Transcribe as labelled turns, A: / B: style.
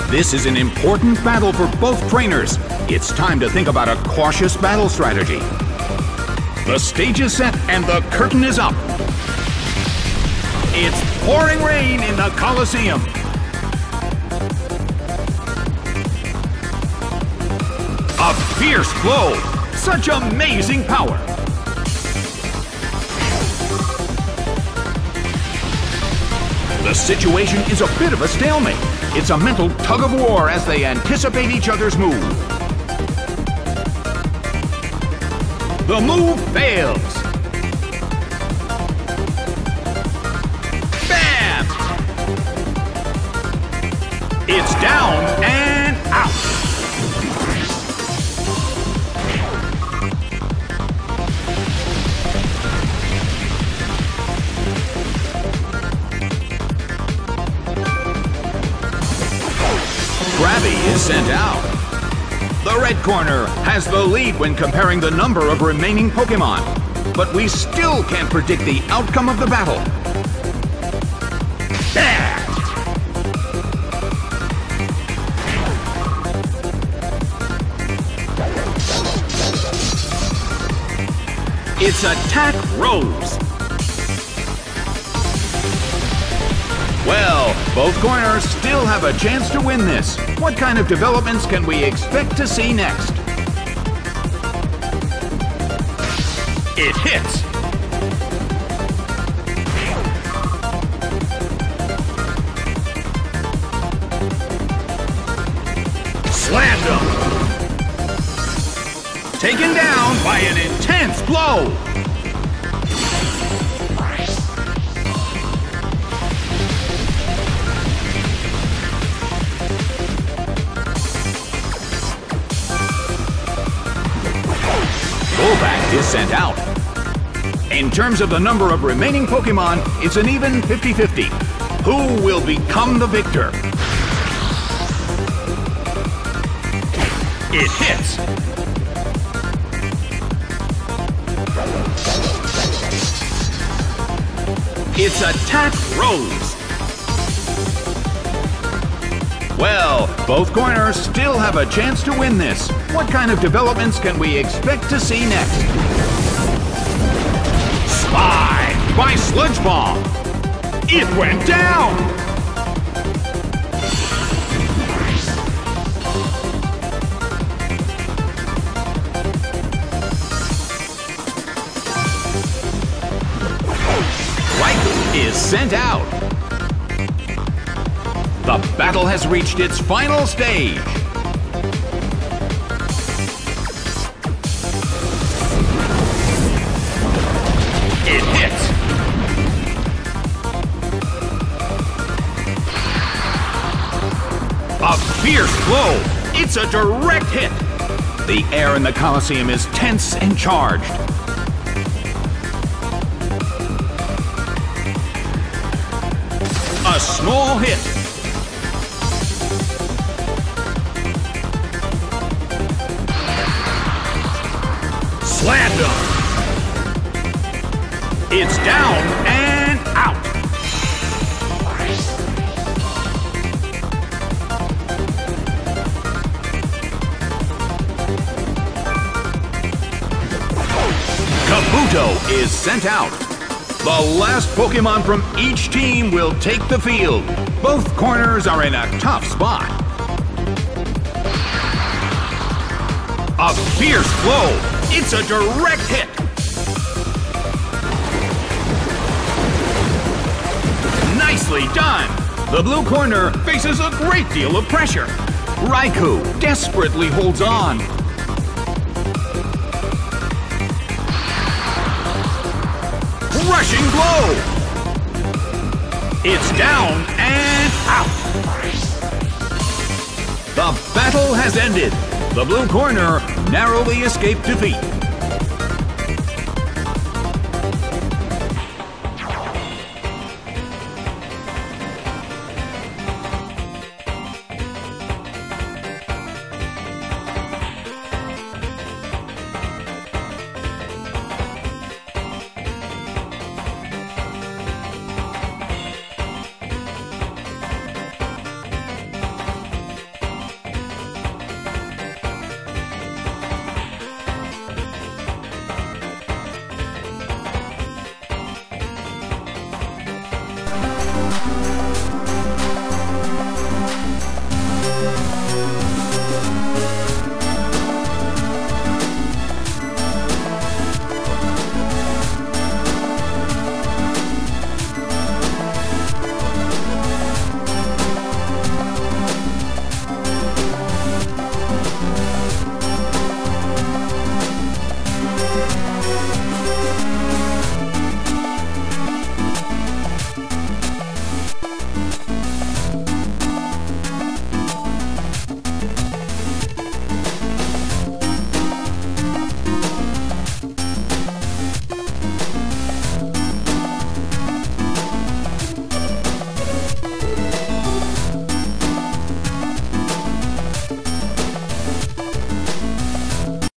A: This is an important battle for both trainers. It's time to think about a cautious battle strategy. The stage is set and the curtain is up. It's pouring rain in the Colosseum. A fierce flow. Such amazing power. The situation is a bit of a stalemate. It's a mental tug of war as they anticipate each other's move. The move fails. Bam! It's down and out. Krabby is sent out. The red corner has the lead when comparing the number of remaining Pokémon, but we still can't predict the outcome of the battle. Bad! It's Attack Rose. Well, both corners still have a chance to win this. What kind of developments can we expect to see next? It hits. Slammed him. Taken down by an intense blow. Golbat is sent out. In terms of the number of remaining Pokémon, it's an even 50-50. Who will become the victor? It hits. It's Attack Rose. Well, both corners still have a chance to win this. What kind of developments can we expect to see next? Slide by Sludge Bomb. It went down. Raikou is sent out. The battle has reached its final stage. It hits. A fierce blow. It's a direct hit. The air in the Colosseum is tense and charged. A small hit. Slammed him. It's down and out. Kabuto is sent out. The last Pokémon from each team will take the field. Both corners are in a tough spot. A fierce blow. It's a direct hit. Nicely done. The blue corner faces a great deal of pressure. Raikou desperately holds on. Rushing blow. It's down and out. The battle has ended. The blue corner narrowly escaped defeat.